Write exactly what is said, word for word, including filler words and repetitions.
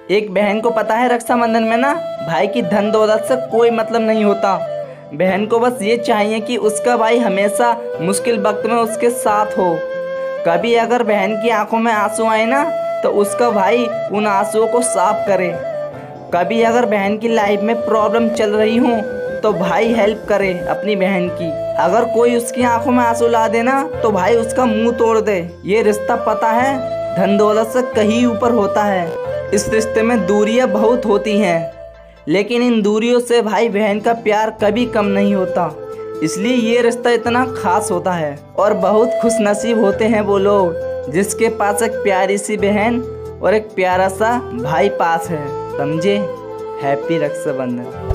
एक बहन को पता है रक्षाबंधन में ना भाई की धन दौलत से कोई मतलब नहीं होता। बहन को बस ये चाहिए कि उसका भाई हमेशा मुश्किल वक्त में उसके साथ हो। कभी अगर बहन की आंखों में आंसू आए ना तो उसका भाई उन आंसुओं को साफ करे। कभी अगर बहन की लाइफ में प्रॉब्लम चल रही हो तो भाई हेल्प करे अपनी बहन की। अगर कोई उसकी आंखों में आंसू ला देना तो भाई उसका मुंह तोड़ दे। ये रिश्ता पता है धन दौलत से कहीं ऊपर होता है। इस रिश्ते में दूरियां बहुत होती हैं, लेकिन इन दूरियों से भाई बहन का प्यार कभी कम नहीं होता। इसलिए ये रिश्ता इतना खास होता है और बहुत खुशनसीब होते हैं वो लोग जिसके पास एक प्यारी सी बहन और एक प्यारा सा भाई पास है। समझे? हैप्पी रक्षाबंधन।